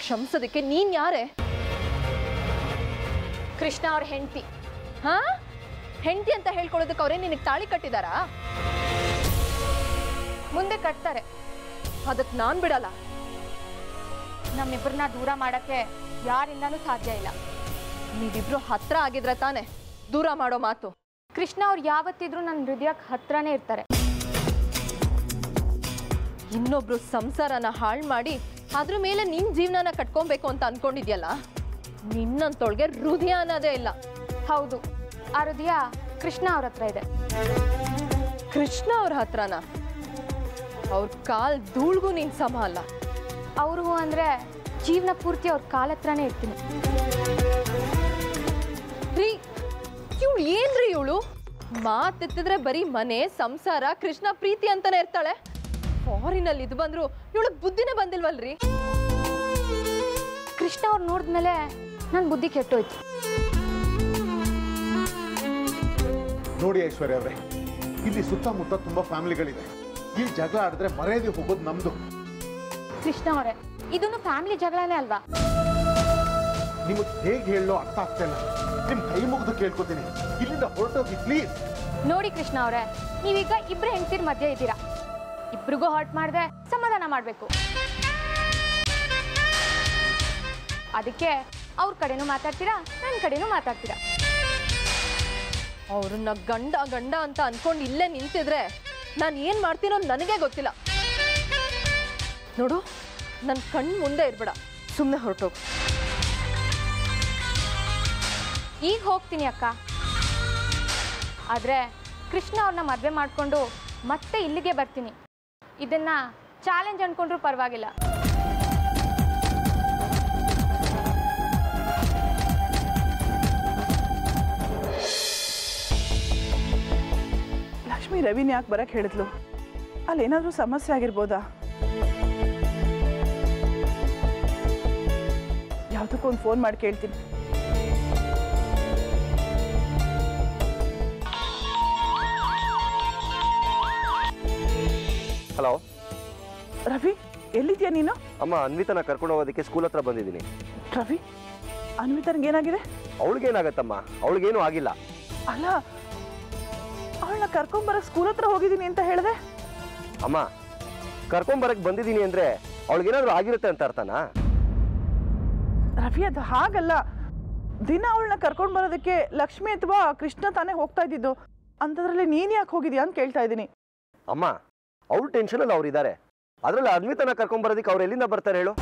ಕ್ಷಮಿಸೋದಕ್ಕೆ ನೀನ್ ಯಾರೇ? ಕೃಷ್ಣ ಅವ್ರ ಹೆಂಡತಿ. ಹಾ, ಹೆಂಡತಿ ಅಂತ ಹೇಳ್ಕೊಳ್ಳೋದಕ್ಕೆ ಅವರೇ ನಿನಗೆ ತಾಳಿ ಕಟ್ಟಿದಾರಾ? ಮುಂದೆ ಕಟ್ತಾರೆ. ಅದಕ್ಕೆ ನಾನ್ ಬಿಡಲ್ಲ. ನಮ್ಮಿಬ್ಬರನ್ನ ದೂರ ಮಾಡಕ್ಕೆ ಯಾರಿಂದನೂ ಸಾಧ್ಯ ಇಲ್ಲ. ನೀವಿಬ್ರು ಹತ್ರ ಆಗಿದ್ರೆ ತಾನೆ ದೂರ ಮಾಡೋ ಮಾತು. ಕೃಷ್ಣ ಅವ್ರು ಯಾವತ್ತಿದ್ರೂ ನನ್ನ ಹೃದಯಕ್ಕೆ ಹತ್ರನೇ ಇರ್ತಾರೆ. ಇನ್ನೊಬ್ರು ಸಂಸಾರನ ಹಾಳು ಮಾಡಿ ಅದ್ರ ಮೇಲೆ ನಿನ್ ಜೀವನನ ಕಟ್ಕೊಬೇಕು ಅಂತ ಅನ್ಕೊಂಡಿದ್ಯಲ್ಲ, ನಿನ್ನಂತೊಳಗೆ ಹೃದಯ ಅನ್ನೋದೇ ಇಲ್ಲ. ಹೌದು, ಆ ಹೃದಯ ಕೃಷ್ಣ ಅವ್ರ ಹತ್ರ ಇದೆ. ಕೃಷ್ಣ ಅವ್ರ ಹತ್ರನ? ಅವ್ರ ಕಾಲ್ ಧೂಳ್ಗೂ ನೀನ್ ಸಮ ಅಲ್ಲ. ಅವ್ರಿಗೂ ಅಂದ್ರೆ ಜೀವನ ಪೂರ್ತಿ ಅವ್ರ ಕಾಲ್ ಹತ್ರನೇ ಇರ್ತೀನಿ. ರೀ, ಇವಳು ಏನ್ರಿ ಇವಳು? ಮಾತೆತ್ತಿದ್ರೆ ಬರೀ ಮನೆ ಸಂಸಾರ ಕೃಷ್ಣ ಪ್ರೀತಿ ಅಂತಾನೆ ಇರ್ತಾಳೆ. ಫಾರಿನಲ್ಲಿ ಇದು ಬಂದ್ರು ಇವಳು ಬುದ್ಧಿನೇ ಬಂದಿಲ್ವಲ್ರಿ? ಕೃಷ್ಣ ಅವ್ರು ನೋಡಿದ್ಮೇಲೆ ನನ್ನ ಬುದ್ಧಿ ಕೆಟ್ಟೋಯ್ತು. ನೋಡಿ ಐಶ್ವರ್ಯ ಅವರೇ, ಇಲ್ಲಿ ಸುತ್ತಮುತ್ತ ತುಂಬಾ ಫ್ಯಾಮಿಲಿಗಳಿದೆ. ಈ ಜಗಳ ಆಡಿದ್ರೆ ಮರ್ಯಾದೆ ಹೋಗೋದು ನಮ್ದು. ಕೃಷ್ಣ ಅವರೇ, ಇದೊಂದು ಫ್ಯಾಮಿಲಿ ಜಗಳನೇ ಅಲ್ವಾ? ನಿಮಗೆ ಹೇಗೆ ಹೇಳೋ ಅರ್ಥ ಆಗ್ತಾ ಇಲ್ಲ. ನಿಮ್ ಕೈ ಮುಗಿದು ಕೇಳ್ಕೊತೀನಿ, ಇಲ್ಲಿಂದ ಹೊರಟೋಗಿ ಪ್ಲೀಸ್. ನೋಡಿ ಕೃಷ್ಣ ಅವರೇ, ನೀವೀಗ ಇಬ್ರು ಹೆಂಡತಿರ ಮಧ್ಯೆ ಇದ್ದೀರಾ. ಇಬ್ರಿಗೂ ಹರ್ಟ್ ಮಾಡದೆ ಸಮಾಧಾನ ಮಾಡಬೇಕು. ಅದಕ್ಕೆ ಅವ್ರ ಕಡೆನೂ ಮಾತಾಡ್ತೀರಾ, ನನ್ನ ಕಡೆನೂ ಮಾತಾಡ್ತೀರಾ. ಅವ್ರನ್ನ ಗಂಡ ಗಂಡ ಅಂತ ಅನ್ಕೊಂಡು ಇಲ್ಲೇ ನಿಂತಿದ್ರೆ ನಾನು ಏನ್ ಮಾಡ್ತೀನೋ ನನಗೆ ಗೊತ್ತಿಲ್ಲ. ನೋಡು, ನನ್ನ ಕಣ್ಣು ಮುಂದೆ ಇರ್ಬೇಡ, ಸುಮ್ಮನೆ ಹೊರಟೋಗು. ಈಗ ಹೋಗ್ತೀನಿ ಅಕ್ಕ. ಆದ್ರೆ ಕೃಷ್ಣ ಅವ್ರನ್ನ ಮದುವೆ ಮಾಡಿಕೊಂಡು ಮತ್ತೆ ಇಲ್ಲಿಗೆ ಬರ್ತೀನಿ. ಇದನ್ನ ಚಾಲೆಂಜ್ ಅನ್ಕೊಂಡ್ರೂ ಪರವಾಗಿಲ್ಲ. ಲಕ್ಷ್ಮಿ ರವಿನ ಯಾಕೆ ಬರಕ್ಕೆ ಹೇಳಿದ್ಲು? ಅಲ್ಲೇನಾದ್ರೂ ಸಮಸ್ಯೆ ಆಗಿರ್ಬೋದಾ? ಯಾವುದಕ್ಕೊಂದು ಫೋನ್ ಮಾಡಿ ಕೇಳ್ತೀನಿ. ಹಲೋ ರವಿ, ಎಲ್ಲಿದ್ಯಾ ನೀನು? ಅಮ್ಮ, ಅನ್ವಿತನ ಕರ್ಕೊಂಡು ಹೋಗೋದಕ್ಕೆ ಸ್ಕೂಲ್ ಹತ್ರ ಬಂದಿದ್ದೀನಿ. ರವಿ, ಅನ್ವಿತನ್ಗೆ ಏನಾಗಿದೆ? ಅವಳಿಗೇನಾಗತ್ತಮ್ಮ? ಅವಳಿಗೇನು ಆಗಿಲ್ಲ. ಅಲ್ಲ, ಅವಳನ್ನ ಕರ್ಕೊಂಬರಕ್ಕೆ ಸ್ಕೂಲ್ ಹತ್ರ ಹೋಗಿದ್ದೀನಿ ಅಂತ ಹೇಳಿದೆ. ಅಮ್ಮ, ಕರ್ಕೊಂಬರಕ್ಕೆ ಬಂದಿದ್ದೀನಿ ಅಂದ್ರೆ ಅವಳಿಗೇನಾದ್ರೂ ಆಗಿರುತ್ತೆ ಅಂತ ಅರ್ಥನಾ? ರವಿ, ಅದು ಹಾಗಲ್ಲ. ದಿನ ಅವಳನ್ನ ಕರ್ಕೊಂಡು ಬರೋದಕ್ಕೆ ಲಕ್ಷ್ಮಿ ಅಥವಾ ಕೃಷ್ಣ ತಾನೇ ಹೋಗ್ತಾ ಇದ್ದಿದ್ದು. ಅಂಥದ್ರಲ್ಲಿ ನೀನು ಯಾಕೆ ಹೋಗಿದ್ಯಾ ಅಂತ ಕೇಳ್ತಾ ಇದ್ದೀನಿ. ಅಮ್ಮ, ಅವ್ರ ಟೆನ್ಷನಲ್ಲಿ ಅವ್ರು ಇದ್ದಾರೆ. ಅದರಲ್ಲಿ ಅನ್ವಿತನ ಕರ್ಕೊಂಬರೋದಕ್ಕೆ ಅವ್ರು ಎಲ್ಲಿಂದ ಬರ್ತಾರೆ ಹೇಳು?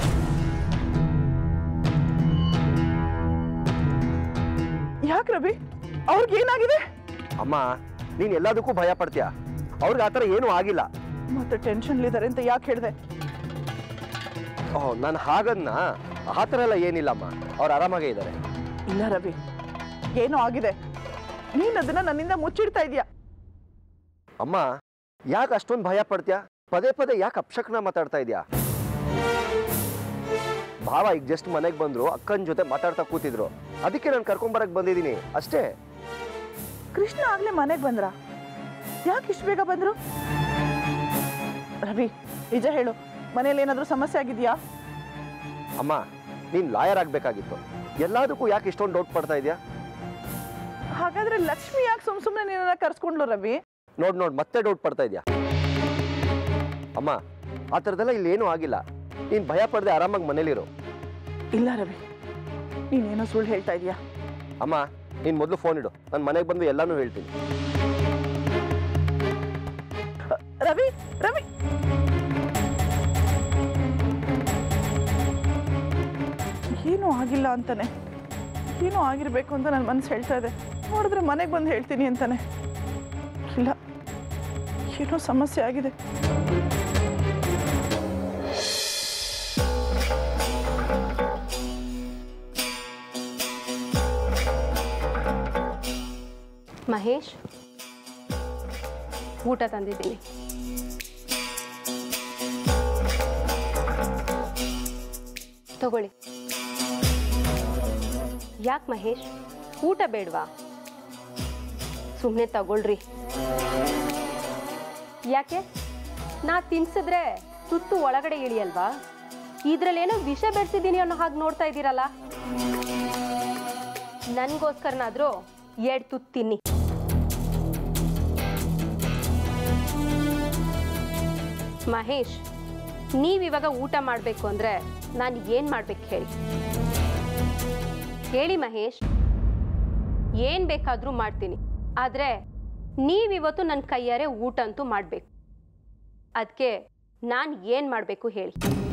ಯಾಕೆ ರವಿ, ಅವ್ರಿಗೇನಾಗಿದೆ? ಅಮ್ಮ, ನೀನು ಎಲ್ಲದಕ್ಕೂ ಭಯ ಪಡ್ತೀಯ. ಅವ್ರಿಗೆ ಆ ಥರ ಏನೂ ಆಗಿಲ್ಲ. ಮತ್ತೆ ಟೆನ್ಷನ್ಲಿದ್ದಾರೆ ಅಂತ ಯಾಕೆ ಹೇಳಿದೆ? ಓಹ್, ನಾನು ಹಾಗನ್ನ ಆ ಥರ ಎಲ್ಲ ಏನಿಲ್ಲಮ್ಮ, ಅವ್ರು ಆರಾಮಾಗೇ ಇದ್ದಾರೆ. ಇಲ್ಲ ರವಿ, ಏನೋ ಆಗಿದೆ. ನೀನು ಅದನ್ನ ನನ್ನಿಂದ ಮುಚ್ಚಿಡ್ತಾ ಇದೀಯ. ಅಮ್ಮ, ಯಾಕೆ ಅಷ್ಟೊಂದು ಭಯ ಪಡ್ತೀಯ? ಪದೇ ಪದೇ ಯಾಕೆ ಅಪಶಕ್ನ ಮಾತಾಡ್ತಾ ಇದೆಯಾ? ಭಾವ ಈಗ ಜಸ್ಟ್ ಮನೆಗೆ ಬಂದ್ರು, ಅಕ್ಕನ ಜೊತೆ ಮಾತಾಡ್ತಾ ಕೂತಿದ್ರು. ಅದಕ್ಕೆ ನಾನು ಕರ್ಕೊಂಬರಕ್ಕೆ ಬಂದಿದ್ದೀನಿ ಅಷ್ಟೇ. ಕೃಷ್ಣ ಆಗ್ಲೇ ಮನೆಗೆ ಬಂದ್ರ? ಯಾಕೆ ಇಷ್ಟು ಬೇಗ ಬಂದ್ರು? ರವಿ, ನಿಜ ಹೇಳು, ಮನೇಲಿ ಏನಾದ್ರೂ ಸಮಸ್ಯೆ ಆಗಿದ್ಯಾ? ಅಮ್ಮ, ನೀನು ಲಾಯರ್ ಆಗಬೇಕಾಗಿತ್ತು. ಎಲ್ಲದಕ್ಕೂ ಯಾಕೆ ಇಷ್ಟೊಂದು ಡೌಟ್ ಪಡ್ತಾ ಇದೆಯಾ? ಹಾಗಾದ್ರೆ ಲಕ್ಷ್ಮಿ ಯಾಕೆ ಸುಮ್ಮನೆ ನಿನ್ನ ಕರ್ಸ್ಕೊಂಡ್ಲು ರವಿ? ನೋಡ್ ಮತ್ತೆ ಡೌಟ್ ಪಡ್ತಾ ಇದೆಯಾ? ಅಮ್ಮ, ಆ ಥರದ್ದೆಲ್ಲ ಇಲ್ಲಿ ಏನೂ ಆಗಿಲ್ಲ. ನೀನು ಭಯ ಪಡದೆ ಆರಾಮಾಗಿ ಮನೇಲಿರು. ಇಲ್ಲ ರವಿ, ನೀನೇನೋ ಸುಳ್ಳು ಹೇಳ್ತಾ ಇದೀಯಾ. ಅಮ್ಮ, ನೀನು ಮೊದಲು ಫೋನ್ ಇಡು, ನಾನು ಮನೆಗೆ ಬಂದು ಎಲ್ಲಾನು ಹೇಳ್ತೀನಿ. ರವಿ ರವಿ ಏನೂ ಆಗಿಲ್ಲ ಅಂತಾನೆ, ಏನೋ ಆಗಿರ್ಬೇಕು ಅಂತ ನನ್ನ ಮನಸ್ಸು ಹೇಳ್ತಾ ಇದೆ. ನೋಡಿದ್ರೆ ಮನೆಗೆ ಬಂದು ಹೇಳ್ತೀನಿ ಅಂತಾನೆ. ಇಲ್ಲ, ಏನೋ ಸಮಸ್ಯೆ ಆಗಿದೆ. ಮಹೇಶ್, ಊಟ ತಂದಿದ್ದೀನಿ. ತಗೊಳ್ಳಿ. ಯಾಕೆ ಮಹೇಶ್, ಊಟ ಬೇಡವಾ? ಸುಮ್ಮನೆ ತಗೊಳ್ರಿ. ಯಾಕೆ? ನಾ ತಿನ್ಸಿದ್ರೆ ತುತ್ತು ಒಳಗಡೆ ಇಳಿಯಲ್ವಾ? ಇದ್ರಲ್ಲೇನೋ ವಿಷ ಬೆರೆಸಿದ್ದೀನಿ ಅನ್ನೋ ಹಾಗೆ ನೋಡ್ತಾ ಇದ್ದೀರಲ್ಲ. ನನಗೋಸ್ಕರನಾದರೂ 2 ತುತ್ತು ತಿನ್ನಿ. ಮಹೇಶ್, ನೀವಿವಾಗ ಊಟ ಮಾಡಬೇಕು ಅಂದರೆ ನಾನು ಏನು ಮಾಡಬೇಕು ಹೇಳಿ ಮಹೇಶ್. ಏನು ಬೇಕಾದರೂ ಮಾಡ್ತೀನಿ, ಆದರೆ ನೀವಿವತ್ತು ನನ್ನ ಕೈಯಾರೆ ಊಟ ಅಂತೂ ಮಾಡಬೇಕು. ಅದಕ್ಕೆ ನಾನು ಏನು ಮಾಡಬೇಕು ಹೇಳಿ.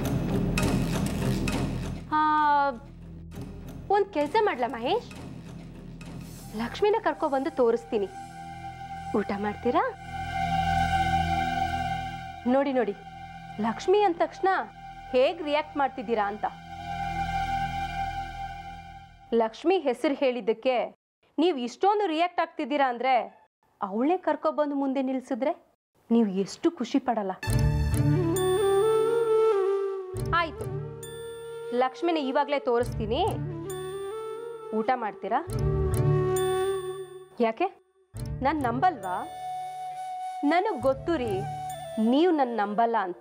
ಒಂದು ಕೆಲಸ ಮಾಡಲ ಮಹೇಶ್, ಲಕ್ಷ್ಮಿನ ಕರ್ಕೊಬಂದು ತೋರಿಸ್ತೀನಿ. ಊಟ ಮಾಡ್ತೀರಾ? ನೋಡಿ ನೋಡಿ, ಲಕ್ಷ್ಮಿ ಅಂದ ತಕ್ಷಣ ಹೇಗೆ ರಿಯಾಕ್ಟ್ ಮಾಡ್ತಿದ್ದೀರಾ ಅಂತ. ಲಕ್ಷ್ಮಿ ಹೆಸರು ಹೇಳಿದ್ದಕ್ಕೆ ನೀವು ಇಷ್ಟೊಂದು ರಿಯಾಕ್ಟ್ ಆಗ್ತಿದ್ದೀರಾ ಅಂದರೆ ಅವಳೇ ಕರ್ಕೊಬಂದು ಮುಂದೆ ನಿಲ್ಲಿಸಿದ್ರೆ ನೀವು ಎಷ್ಟು ಖುಷಿ ಪಡಲ್ಲ. ಆಯಿತು, ಲಕ್ಷ್ಮಿನ ಇವಾಗಲೇ ತೋರಿಸ್ತೀನಿ. ಊಟ ಮಾಡ್ತೀರಾ? ಯಾಕೆ ನಾನು ನಂಬಲ್ವಾ? ನನಗೆ ಗೊತ್ತು ರೀ ನೀವು ನನ್ನ ನಂಬಲ್ಲ ಅಂತ.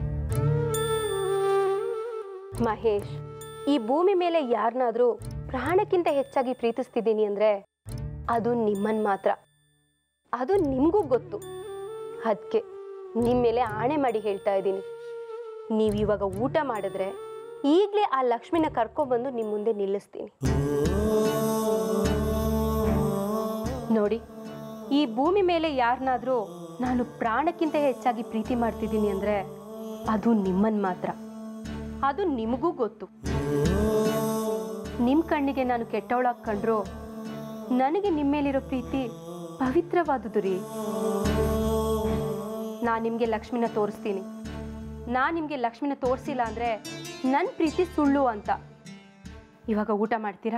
ಮಹೇಶ್, ಈ ಭೂಮಿ ಮೇಲೆ ಯಾರನ್ನಾದರೂ ಪ್ರಾಣಕ್ಕಿಂತ ಹೆಚ್ಚಾಗಿ ಪ್ರೀತಿಸ್ತಿದ್ದೀನಿ ಅಂದರೆ ಅದು ನಿಮ್ಮನ್ನು ಮಾತ್ರ. ಅದು ನಿಮಗೂ ಗೊತ್ತು. ಅದಕ್ಕೆ ನಿಮ್ಮ ಮೇಲೆ ಆಣೆ ಮಾಡಿ ಹೇಳ್ತಾ ಇದ್ದೀನಿ, ನೀವು ಇವಾಗ ಊಟ ಮಾಡಿದ್ರೆ ಈಗಲೇ ಆ ಲಕ್ಷ್ಮಿನ ಕರ್ಕೊಬಂದು ನಿಮ್ಮ ಮುಂದೆ ನಿಲ್ಲಿಸ್ತೀನಿ. ನೋಡಿ, ಈ ಭೂಮಿ ಮೇಲೆ ಯಾರನ್ನಾದರೂ ನಾನು ಪ್ರಾಣಕ್ಕಿಂತ ಹೆಚ್ಚಾಗಿ ಪ್ರೀತಿ ಮಾಡ್ತಿದ್ದೀನಿ ಅಂದರೆ ಅದು ನಿಮ್ಮನ್ನು ಮಾತ್ರ. ಅದು ನಿಮಗೂ ಗೊತ್ತು. ನಿಮ್ಮ ಕಣ್ಣಿಗೆ ನಾನು ಕೆಟ್ಟವಳಾಗಿ ಕಂಡ್ರು ನನಗೆ ನಿಮ್ಮ ಮೇಲಿರೋ ಪ್ರೀತಿ ಪವಿತ್ರವಾದುದು ರೀ. ನಾನು ನಿಮಗೆ ಲಕ್ಷ್ಮಿನ ತೋರಿಸ್ತೀನಿ. ನಾನು ನಿಮಗೆ ಲಕ್ಷ್ಮಿನ ತೋರಿಸಿಲ್ಲ ಅಂದರೆ ನನ್ನ ಪ್ರೀತಿ ಸುಳ್ಳು ಅಂತ. ಇವಾಗ ಊಟ ಮಾಡ್ತೀರಾ?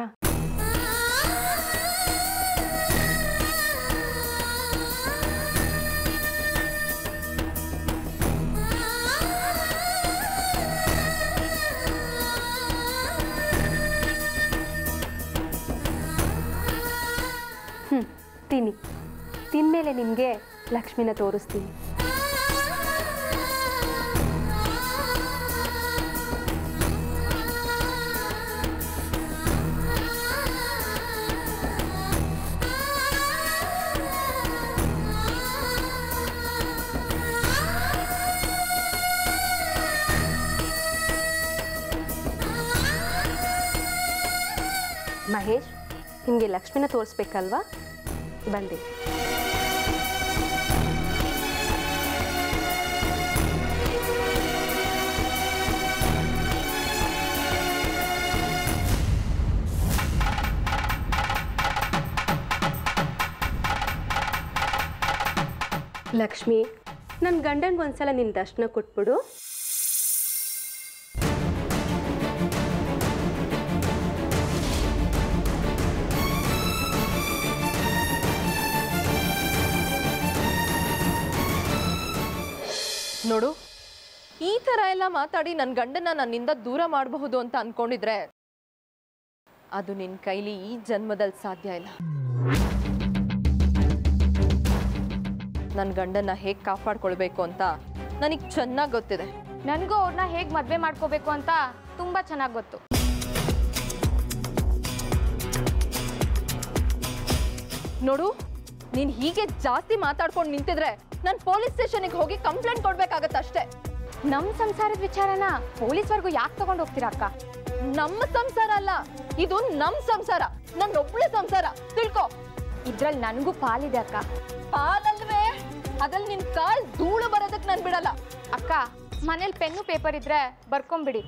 ತಿನ್ನಿ. ತಿಂದಮೇಲೆ ನಿಮಗೆ ಲಕ್ಷ್ಮಿನ ತೋರಿಸ್ತೀನಿ. ಮಹೇಶ್, ನಿಮಗೆ ಲಕ್ಷ್ಮಿನ ತೋರಿಸ್ಬೇಕಲ್ವಾ? ಬಂದೆ. ಲಕ್ಷ್ಮಿ, ನನ್ನ ಗಂಡಂಗೆ ಒಂದ್ಸಲ ನಿನ್ನ ದರ್ಶನ ಕೊಟ್ಬಿಡು. ನೋಡು, ಈ ಥರ ಎಲ್ಲ ಮಾತಾಡಿ ನನ್ನ ಗಂಡನ ನನ್ನಿಂದ ದೂರ ಮಾಡಬಹುದು ಅಂತ ಅನ್ಕೊಂಡಿದ್ರೆ ಅದು ನಿನ್ನ ಕೈಲಿ ಈ ಜನ್ಮದಲ್ಲಿ ಸಾಧ್ಯ ಇಲ್ಲ. ನನ್ನ ಗಂಡನ ಹೇಗೆ ಕಾಪಾಡ್ಕೊಳ್ಬೇಕು ಅಂತ ನನಗೆ ಚೆನ್ನಾಗಿ ಗೊತ್ತಿದೆ. ನನಗೂ ಅವ್ರನ್ನ ಹೇಗೆ ಮದುವೆ ಮಾಡ್ಕೋಬೇಕು ಅಂತ ತುಂಬ ಚೆನ್ನಾಗಿ ಗೊತ್ತು. ನೋಡು, ನೀನು ಹೀಗೆ ಜಾಸ್ತಿ ಮಾತಾಡ್ಕೊಂಡು ನಿಂತಿದ್ರೆ ನಾನು ಪೊಲೀಸ್ ಸ್ಟೇಷನ್ಗೆ ಹೋಗಿ ಕಂಪ್ಲೇಂಟ್ ಕೊಡ್ಬೇಕಾಗತ್ತೆ ಅಷ್ಟೇ. ನಮ್ಮ ಸಂಸಾರದ ವಿಚಾರನ ಪೊಲೀಸ್ವರೆಗೂ ಯಾಕೆ ತಗೊಂಡು ಹೋಗ್ತೀರಾ ಅಕ್ಕ? ನಮ್ಮ ಸಂಸಾರ ಅಲ್ಲ, ಇದು ನಮ್ಮ ಸಂಸಾರ, ನನ್ನೊಬ್ಳೆ ಸಂಸಾರ, ತಿಳ್ಕೊ. ಇದ್ರಲ್ಲಿ ನನಗೂ ಪಾಲಿದೆ ಅಕ್ಕ. ಪಾಲಲ್ವೇ? ಅದ್ರಲ್ಲಿ ನಿನ್ ಕಾಲ್ ಧೂಳು ಬರೋದಕ್ಕೆ ನಾನು ಬಿಡಲ್ಲ. ಅಕ್ಕ, ಮನೇಲಿ ಪೆನ್ನು ಪೇಪರ್ ಇದ್ರೆ ಬರ್ಕೊಂಬಿಡಿ.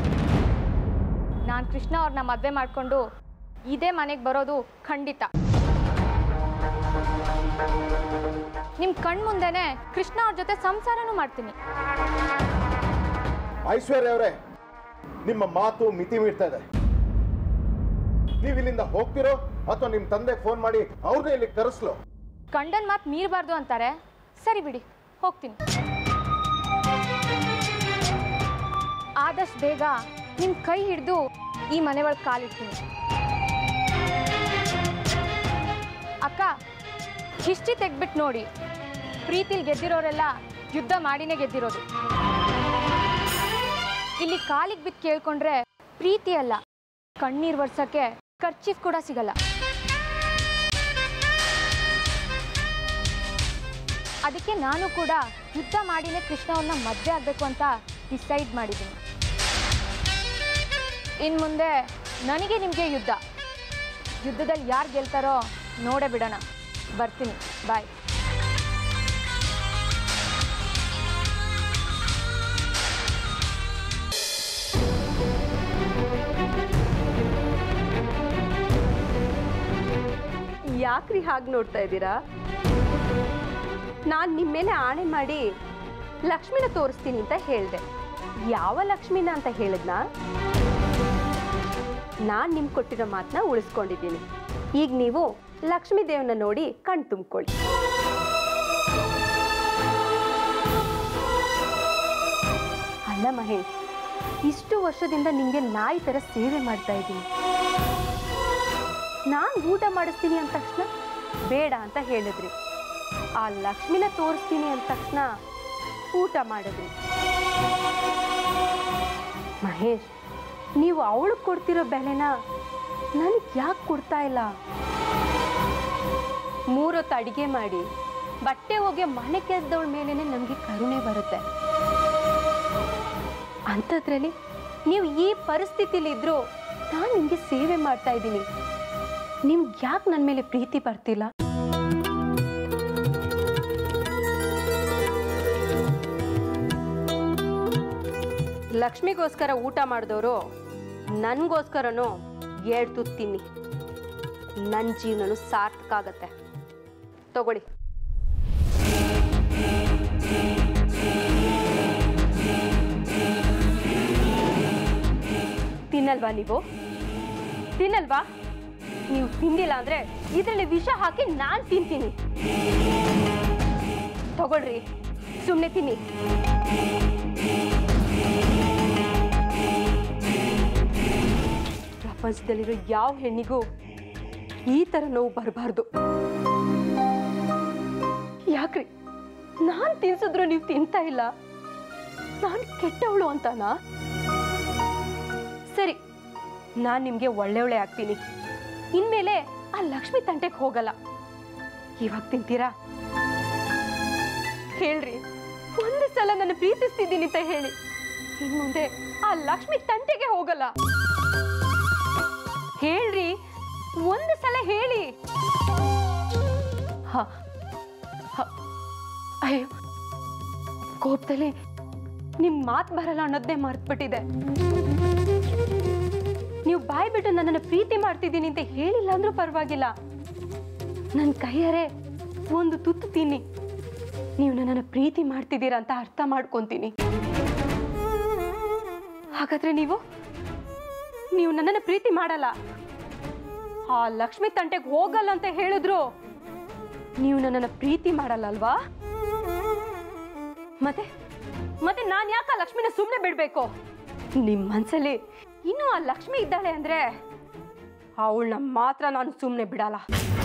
ನಾನು ಕೃಷ್ಣ ಅವ್ರನ್ನ ಮದುವೆ ಮಾಡಿಕೊಂಡು ಇದೇ ಮನೆಗೆ ಬರೋದು ಖಂಡಿತ. ನಿಮ್ಮ ಕಣ್ ಮುಂದೆನೆ ಕೃಷ್ಣ ಅವ್ರ ಜೊತೆ ಸಂಸಾರನೂ ಮಾಡ್ತೀನಿ. ಐಶ್ವರ್ಯ ಅವರೇ, ನಿಮ್ಮ ಮಾತು ಮಿತಿ ಮೀರ್ತಾ ಇದೆ. ನೀವು ಇಲ್ಲಿಂದ ಹೋಗ್ತಿರೋ ಅಥವಾ ನಿಮ್ಮ ತಂದೆಗೆ ಫೋನ್ ಮಾಡಿ ಅವ್ರನ್ನೇ ಇಲ್ಲಿ ಕರೆಸ್ಲೋ? ಗಂಡನ ಮಾತು ಮೀರಬಾರ್ದು ಅಂತಾರೆ. ಸರಿ ಬಿಡಿ, ಹೋಗ್ತೀನಿ. ಆದಷ್ಟು ಬೇಗ ನಿಮ್ಮ ಕೈ ಹಿಡಿದು ಈ ಮನೆ ಒಳಗೆ ಕಾಲಿಡ್ತೀನಿ. ಅಕ್ಕ, ಹಿಸ್ಟ್ರಿ ತೆಗ್ಬಿಟ್ಟು ನೋಡಿ, ಪ್ರೀತಿಲಿ ಗೆದ್ದಿರೋರೆಲ್ಲ ಯುದ್ಧ ಮಾಡಿನೇ ಗೆದ್ದಿರೋದು. ಇಲ್ಲಿ ಕಾಲಿಗೆ ಬಿದ್ದು ಕೇಳ್ಕೊಂಡ್ರೆ ಪ್ರೀತಿ ಅಲ್ಲ, ಕಣ್ಣೀರು ಒರ್ಸಕ್ಕೆ ಖರ್ಚೀಫ್ ಕೂಡ ಸಿಗಲ್ಲ. ಅದಕ್ಕೆ ನಾನು ಕೂಡ ಯುದ್ಧ ಮಾಡಿನೇ ಕೃಷ್ಣವ್ರನ್ನ ಮದುವೆ ಆಗಬೇಕು ಅಂತ ಡಿಸೈಡ್ ಮಾಡಿದ್ದೀನಿ. ಇನ್ನು ಮುಂದೆ ನನಗೆ ನಿಮಗೆ ಯುದ್ಧದಲ್ಲಿ ಯಾರು ಗೆಲ್ತಾರೋ ನೋಡೇ ಬಿಡೋಣ. ಬರ್ತೀನಿ, ಬಾಯ್. ಯಾಕ್ರಿ ಹಾಗೆ ನೋಡ್ತಾ ಇದ್ದೀರಾ? ನಾನು ನಿಮ್ಮ ಮೇಲೆ ಆಣೆ ಮಾಡಿ ಲಕ್ಷ್ಮಿನ ತೋರಿಸ್ತೀನಿ ಅಂತ ಹೇಳಿದೆ. ಯಾವ ಲಕ್ಷ್ಮಿನ ಅಂತ ಹೇಳಿದ್ನಾ? ನಾನು ನಿಮ್ಗೆ ಕೊಟ್ಟಿರೋ ಮಾತನ್ನ ಉಳಿಸ್ಕೊಂಡಿದ್ದೀನಿ. ಈಗ ನೀವು ಲಕ್ಷ್ಮೀ ದೇವನ ನೋಡಿ ಕಣ್ ತುಂಬಿಕೊಳ್ಳಿ. ಅಲ್ಲ ಮಹೇಶ್, ಇಷ್ಟು ವರ್ಷದಿಂದ ನಿಮಗೆ ನಾಯಿ ಥರ ಸೇವೆ ಮಾಡ್ತಾ ಇದ್ದೀನಿ. ನಾನು ಊಟ ಮಾಡಿಸ್ತೀನಿ ಅಂದ ತಕ್ಷಣ ಬೇಡ ಅಂತ ಹೇಳಿದ್ರಿ. ಆ ಲಕ್ಷ್ಮಿನ ತೋರಿಸ್ತೀನಿ ಅಂದ ತಕ್ಷಣ ಊಟ ಮಾಡಿದ್ರಿ. ಮಹೇಶ್, ನೀವು ಅವಳು ಕೊಡ್ತಿರೋ ಬೆಲೆನ ನನಗೆ ಯಾಕೆ ಕೊಡ್ತಾ ಇಲ್ಲ? 3 ಹೊತ್ತು ಅಡಿಗೆ ಮಾಡಿ ಬಟ್ಟೆ ಹೋಗಿ ಮನೆ ಕೆದ್ದವಳ ಮೇಲೇನೆ ನಮಗೆ ಕರುಣೆ ಬರುತ್ತೆ. ಅಂಥದ್ರಲ್ಲಿ ನೀವು ಈ ಪರಿಸ್ಥಿತಿಲಿ ಇದ್ರೂ ನಾನು ನಿಮಗೆ ಸೇವೆ ಮಾಡ್ತಾ ಇದ್ದೀನಿ. ನಿಮ್ಗೆ ಯಾಕೆ ನನ್ನ ಮೇಲೆ ಪ್ರೀತಿ ಬರ್ತಿಲ್ಲ? ಲಕ್ಷ್ಮಿಗೋಸ್ಕರ ಊಟ ಮಾಡಿದವರು ನನಗೋಸ್ಕರನೂ 2 ತುತ್ತು ತಿನ್ನಿ. ನನ್ನ ಜೀವನನು ಸಾರ್ಥಕ ಆಗತ್ತೆ. ತಗೊಳ್ಳಿ. ತಿನ್ನಲ್ವಾ ನೀವು? ತಿನ್ನಲ್ವಾ? ನೀವು ತಿಂದಿಲ್ಲ ಅಂದ್ರೆ ಇದರಲ್ಲಿ ವಿಷ ಹಾಕಿ ನಾನು ತಿಂತೀನಿ. ತಗೊಳ್ರಿ, ಸುಮ್ಮನೆ ತಿನ್ನಿ. ಪ್ರಪಂಚದಲ್ಲಿರೋ ಯಾವ ಹೆಣ್ಣಿಗೂ ಈ ಥರ ನೋವು ಬರಬಾರ್ದು. ಯಾಕ್ರಿ ನಾನು ತಿನ್ಸಿದ್ರು ನೀವು ತಿಂತಾ ಇಲ್ಲ? ನಾನು ಕೆಟ್ಟವಳು ಅಂತಾನಾ? ಸರಿ, ನಾನು ನಿಮಗೆ ಒಳ್ಳೆ ಆಗ್ತೀನಿ. ಇನ್ಮೇಲೆ ಆ ಲಕ್ಷ್ಮಿ ತಂಟೆಗೆ ಹೋಗಲ್ಲ. ಇವಾಗ ತಿಂತೀರಾ? ಹೇಳ್ರಿ, ಒಂದು ಸಲ ನನ್ನ ಪ್ರೀತಿಸ್ತಿದ್ದೀನಿ ಅಂತ ಹೇಳಿ. ಇನ್ನು ಮುಂದೆ ಆ ಲಕ್ಷ್ಮಿ ತಂಟೆಗೆ ಹೋಗಲ್ಲ. ಹೇಳ್ರಿ, ಒಂದು ಸಲ ಹೇಳಿ. ಅಯ್ಯೋ, ಕೋಪದಲ್ಲಿ ನಿಮ್ ಮಾತು ಬರಲ್ಲ ಅನ್ನೋದೇ ಮರ್ತ್ಬಿಟ್ಟಿದೆ. ನೀವು ಬಾಯ್ ಬಿಟ್ಟು ನನ್ನನ್ನು ಪ್ರೀತಿ ಮಾಡ್ತಿದ್ದೀನಿ ಅಂತ ಹೇಳಿಲ್ಲ ಅಂದ್ರೂ ಪರವಾಗಿಲ್ಲ. ನನ್ನ ಕೈಯಾರೆ ಒಂದು ತುತ್ತು ತಿನ್ನಿ. ನೀವು ನನ್ನನ್ನು ಪ್ರೀತಿ ಮಾಡ್ತಿದ್ದೀರಾ ಅಂತ ಅರ್ಥ ಮಾಡ್ಕೊಂತೀನಿ. ಹಾಗಾದ್ರೆ ನೀವು ನನ್ನನ್ನು ಪ್ರೀತಿ ಮಾಡಲ್ಲ. ಆ ಲಕ್ಷ್ಮಿ ತಂಟೆಗೆ ಹೋಗಲ್ಲ ಅಂತ ಹೇಳಿದ್ರು ನೀವು ನನ್ನನ್ನು ಪ್ರೀತಿ ಮಾಡಲ್ಲ ಅಲ್ವಾ? ಮತ್ತೆ ನಾನು ಯಾಕೆ ಆ ಲಕ್ಷ್ಮಿನ ಸುಮ್ಮನೆ ಬಿಡ್ಬೇಕು? ನಿಮ್ಮ ಮನಸ್ಸಲ್ಲಿ ಇನ್ನೂ ಆ ಲಕ್ಷ್ಮಿ ಇದ್ದಾಳೆ ಅಂದ್ರೆ ಅವಳನ್ನ ಮಾತ್ರ ನಾನು ಸುಮ್ಮನೆ ಬಿಡಲ್ಲ.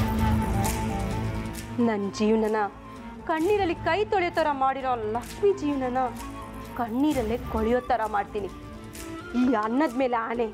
ನನ್ನ ಜೀವನನ ಕಣ್ಣೀರಲ್ಲಿ ಕೈ ತೊಳೆಯೋ ಥರ ಮಾಡಿರೋ ಲಕ್ಷ್ಮಿ ಜೀವನನ ಕಣ್ಣೀರಲ್ಲೇ ಕೊಳೆಯೋ ಥರ ಮಾಡ್ತೀನಿ. ಈ ಅನ್ನದ ಮೇಲೆ ಆನೆ.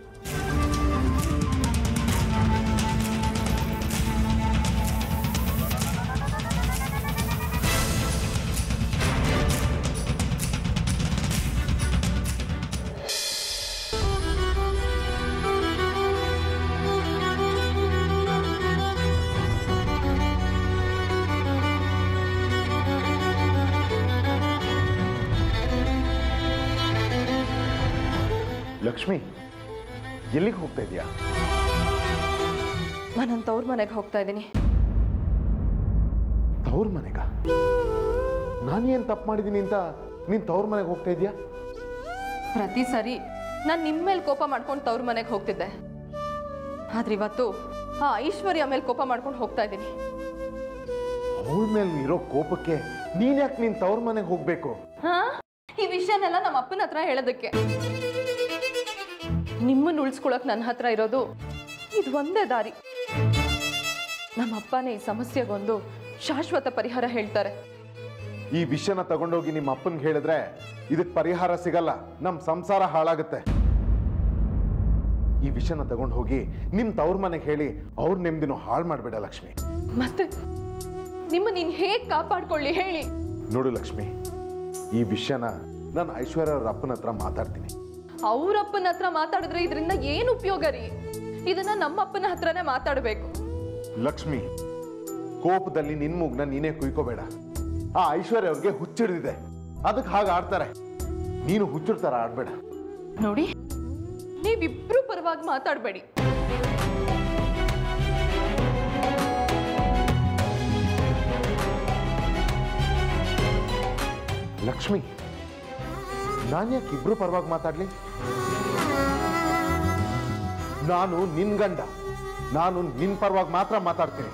ಲಕ್ಷ್ಮಿ, ಎಲ್ಲಿಗೆ ಹೋಗ್ತಾ ಇದೀಯಾ? ನಾನು ತವ್ರ ಮನೆಗೆ ಹೋಗ್ತಾ ಇದ್ದೀನಿ. ತವ್ರ ಮನೆಗ? ನಾನೇನು ತಪ್ಪು ಮಾಡಿದ್ದೀನಿ ಅಂತ ನೀನು ತವ್ರ ಮನೆಗೆ ಹೋಗ್ತಾ ಇದೀಯಾ? ಪ್ರತಿ ಸರಿ ನಾನು ನಿಮ್ಮ ಮೇಲೆ ಕೋಪ ಮಾಡ್ಕೊಂಡು ತವ್ರ ಮನೆಗೆ ಹೋಗ್ತಿದ್ದೆ. ಆದ್ರೆ ಇವತ್ತು ಆ ಐಶ್ವರ್ಯ ಮೇಲೆ ಕೋಪ ಮಾಡ್ಕೊಂಡು ಹೋಗ್ತಾ ಇದ್ದೀನಿ. ಅವಳ ಮೇಲೆ ಇರೋ ಕೋಪಕ್ಕೆ ನೀನ್ ಯಾಕೆ ನೀನ್ ತವ್ರ ಮನೆಗೆ ಹೋಗ್ಬೇಕು? ಈ ವಿಷಯನೆಲ್ಲ ನಮ್ಮ ಅಪ್ಪನ ಹತ್ರ ಹೇಳೋದಕ್ಕೆ. ನಿಮ್ಮನ್ನು ಉಳಿಸ್ಕೊಳಕ್ ನನ್ನ ಹತ್ರ ಇರೋದು ಇದು ಒಂದೇ ದಾರಿ. ನಮ್ಮ ಅಪ್ಪನೇ ಈ ಸಮಸ್ಯೆಗೊಂದು ಶಾಶ್ವತ ಪರಿಹಾರ ಹೇಳ್ತಾರೆ. ಈ ವಿಷಯನ ತಗೊಂಡೋಗಿ ನಿಮ್ಮ ಅಪ್ಪನ್ಗೆ ಹೇಳಿದ್ರೆ ಇದಕ್ಕೆ ಪರಿಹಾರ ಸಿಗಲ್ಲ, ನಮ್ಮ ಸಂಸಾರ ಹಾಳಾಗುತ್ತೆ. ಈ ವಿಷಯನ ತಗೊಂಡು ಹೋಗಿ ನಿಮ್ ತವ್ರ ಮನೆಗೆ ಹೇಳಿ ಅವ್ರ ನೆಮ್ಮದಿನೂ ಹಾಳು ಮಾಡ್ಬೇಡ ಲಕ್ಷ್ಮಿ. ಮತ್ತೆ ನಿಮ್ಮ ನೀನ್ ಹೇಗ್ ಕಾಪಾಡ್ಕೊಳ್ಳಿ ಹೇಳಿ. ನೋಡು ಲಕ್ಷ್ಮಿ, ಈ ವಿಷಯನ ನಾನು ಐಶ್ವರ್ಯ ಅವ್ರ ಅಪ್ಪನ ಹತ್ರ ಮಾತಾಡ್ತೀನಿ. ಅವ್ರ ಅಪ್ಪನ ಹತ್ರ ಮಾತಾಡಿದ್ರೆ ಇದರಿಂದ ಏನು ಉಪಯೋಗ ರೀ? ಇದನ್ನ ನಮ್ಮ ಅಪ್ಪನ ಹತ್ರನೇ ಮಾತಾಡ್ಬೇಕು. ಲಕ್ಷ್ಮಿ, ಕೋಪದಲ್ಲಿ ನಿನ್ ಮೂಗ್ನ ನೀನೇ ಕುಯ್ಕೋಬೇಡ. ಆ ಐಶ್ವರ್ಯ ಅವ್ರಿಗೆ ಹುಚ್ಚಿಡ್ದಿದೆ, ಅದಕ್ಕೆ ಹಾಗೆ ಆಡ್ತಾರೆ. ನೀನು ಹುಚ್ಚರ ತರ ಆಡ್ಬೇಡ. ನೋಡಿ, ನೀವಿಬ್ರು ಪರವಾಗಿ ಮಾತಾಡ್ಬೇಡಿ. ಲಕ್ಷ್ಮಿ, ನಾನು ಯಾಕೆ ಇಬ್ರು ಪರವಾಗಿ ಮಾತಾಡ್ಲಿ? ನಾನು ನಿನ್ ಗಂಡ, ನಾನು ನಿನ್ ಪರವಾಗಿ ಮಾತ್ರ ಮಾತಾಡ್ತೀನಿ.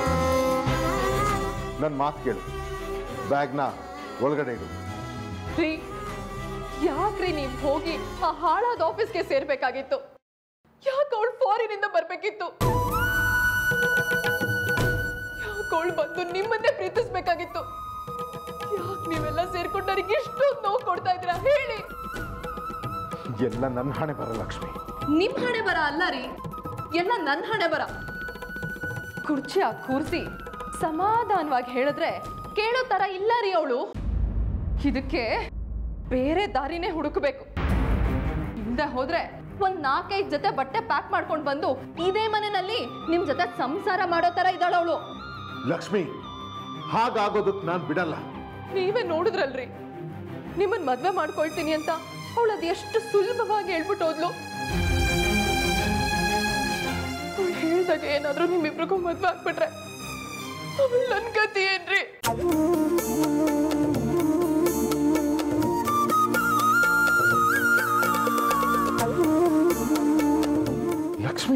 ನನ್ನ ಮಾತು ಕೇಳು, ಬ್ಯಾಗ್ನ ಒಳಗಡೆ ಇಡು. ರೀ, ಯಾಕ್ರಿ ನೀವ್ ಹೋಗಿ ಆ ಹಾಳಾದ ಆಫೀಸ್ಗೆ ಸೇರ್ಬೇಕಾಗಿತ್ತು? ಯಾಕೆ ಅವಳು ಫಾರಿನಿಂದ ಬರ್ಬೇಕಿತ್ತು? ಯಾಕೆ ಅವಳು ಬಂದು ನಿಮ್ಮನ್ನೇ ಪ್ರೀತಿಸ್ಬೇಕಾಗಿತ್ತು? ಯಾಕೆ ನೀವೆಲ್ಲ ಸೇರ್ಕೊಂಡು ನನಗೆ ಇಷ್ಟೊಂದು ನೋವು ಕೊಡ್ತಾ ಇದ್ದೀರಾ ಹೇಳಿ? ಎಲ್ಲ ನನ್ನ ಹಣೆ ಬರ ಲಕ್ಷ್ಮಿ. ನಿಮ್ ಹಣೆ ಬರ ಅಲ್ಲ ರೀ, ಎಲ್ಲ ನನ್ನ ಹಣೆ ಬರ. ಕುರ್ಚಿ ಕೂರ್ಸಿ ಸಮಾಧಾನವಾಗಿ ಹೇಳಿದ್ರೆ ಕೇಳೋ ತರ ಇಲ್ಲ ರೀ ಅವಳು. ಇದಕ್ಕೆ ಬೇರೆ ದಾರಿನೇ ಹುಡುಕಬೇಕು. ಹಿಂದೆ ಹೋದ್ರೆ ಒಂದ್ 4-5 ಜೊತೆ ಬಟ್ಟೆ ಪ್ಯಾಕ್ ಮಾಡ್ಕೊಂಡು ಬಂದು ಇದೇ ಮನೆಯಲ್ಲಿ ನಿಮ್ ಜೊತೆ ಸಂಸಾರ ಮಾಡೋ ತರ ಇದ್ದಾಳ ಅವಳು. ಲಕ್ಷ್ಮಿ, ಹಾಗಾಗೋದಕ್ಕೆ ನಾನು ಬಿಡಲ್ಲ. ನೀವೇ ನೋಡಿದ್ರಲ್ರಿ, ನಿಮ್ಮನ್ ಮದ್ವೆ ಮಾಡ್ಕೊಳ್ತೀನಿ ಅಂತ ಅವಳು ಅದು ಎಷ್ಟು ಸುಲಭವಾಗಿ ಹೇಳ್ಬಿಟ್ಟು ಹೋದ್ಲು. ಅವಳು ಹೇಳ್ದಾಗ ಏನಾದ್ರೂ ನಿಮ್ಮಿಬ್ರಿಗೂ ಮದ್ವೆ ಆಗ್ಬಿಟ್ರೆ ಅವಳು ನನ್ ಗತಿ ಏನ್ರಿ? ಲಕ್ಷ್ಮಿ,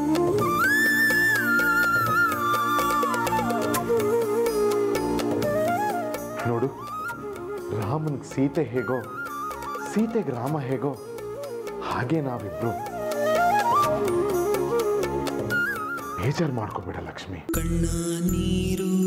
ನೋಡು, ರಾಮನ್ಗೆ ಸೀತೆ ಹೇಗೋ, ಸೀತೆಗೆ ರಾಮ ಹೇಗೋ, ಹಾಗೆ ನಾವಿಬ್ರು. ಬೇಜಾರು ಮಾಡ್ಕೋಬೇಡ ಲಕ್ಷ್ಮಿ. ಕಣ್ಣ ನೀರು